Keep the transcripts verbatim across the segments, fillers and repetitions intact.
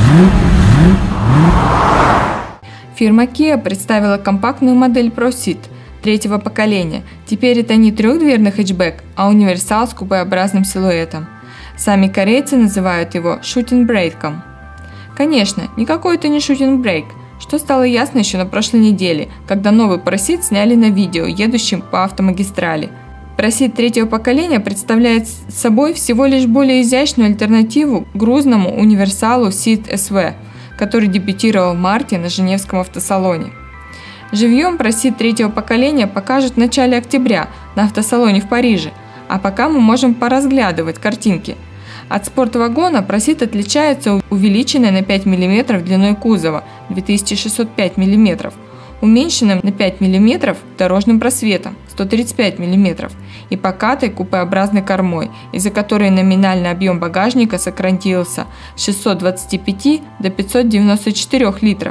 Фирма Kia представила компактную модель Proceed третьего поколения. Теперь это не трехдверный хэтчбэк, а универсал с купеобразным силуэтом. Сами корейцы называют его шутинг-брейком. Конечно, никакой это не шутинг-брейк, что стало ясно еще на прошлой неделе, когда новый Proceed сняли на видео, едущим по автомагистрали. Proceed третьего поколения представляет собой всего лишь более изящную альтернативу грузному универсалу Ceed эс ви, который дебютировал в марте на Женевском автосалоне. Живьем Proceed третьего поколения покажут в начале октября на автосалоне в Париже, а пока мы можем поразглядывать картинки. От спортвагона Proceed отличается увеличенной на пять миллиметров длиной кузова две тысячи шестьсот пять миллиметров, уменьшенным на пять миллиметров дорожным просветом сто тридцать пять миллиметров и покатой купеобразной кормой, из-за которой номинальный объем багажника сократился с шестисот двадцати пяти до пятисот девяноста четырёх литров.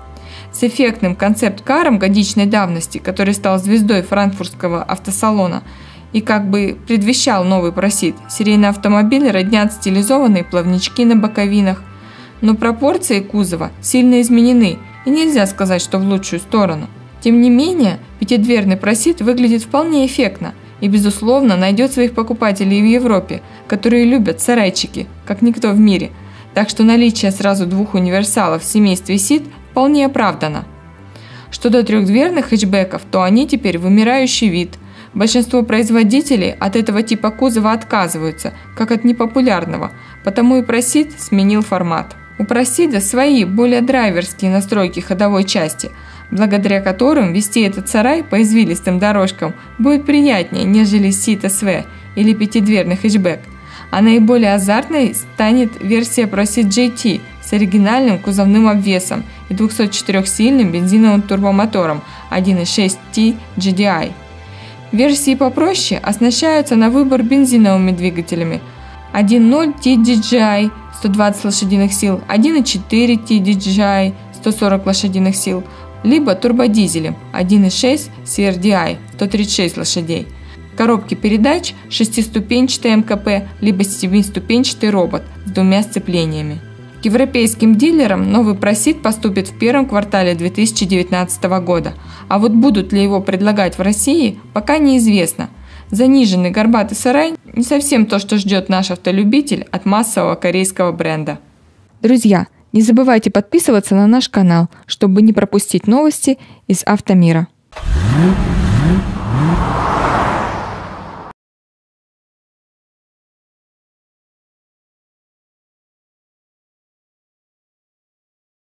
С эффектным концепт-каром годичной давности, который стал звездой франкфуртского автосалона и как бы предвещал новый Proceed, серийный автомобиль роднят стилизованные плавнички на боковинах, но пропорции кузова сильно изменены, и нельзя сказать, что в лучшую сторону. Тем не менее, пятидверный Proceed выглядит вполне эффектно и, безусловно, найдет своих покупателей в Европе, которые любят сарайчики, как никто в мире, так что наличие сразу двух универсалов в семействе Ceed вполне оправдано. Что до трехдверных хэтчбеков, то они теперь вымирающий вид. Большинство производителей от этого типа кузова отказываются, как от непопулярного, потому и Proceed сменил формат. У Proceed свои, более драйверские настройки ходовой части, благодаря которым вести этот сарай по извилистым дорожкам будет приятнее, нежели Ceed эс ви или пятидверный хэтчбэк. А наиболее азартной станет версия Proceed джей ти с оригинальным кузовным обвесом и двухсотчетырёхсильным бензиновым турбомотором один и шесть ти джи ди ай. Версии попроще оснащаются на выбор бензиновыми двигателями один и ноль ти ди джи ай сто двадцать лошадиных сил, один и четыре ти ди джи ай сто сорок лошадиных сил, либо турбодизелем один и шесть си ар ди ай сто тридцать шесть лошадей. Коробки передач шестиступенчатый эм ка пэ, либо семиступенчатый робот с двумя сцеплениями. К европейским дилерам новый Proceed поступит в первом квартале две тысячи девятнадцатого года, а вот будут ли его предлагать в России, пока неизвестно. Заниженный горбатый сарай не совсем то, что ждет наш автолюбитель от массового корейского бренда. Друзья, не забывайте подписываться на наш канал, чтобы не пропустить новости из автомира.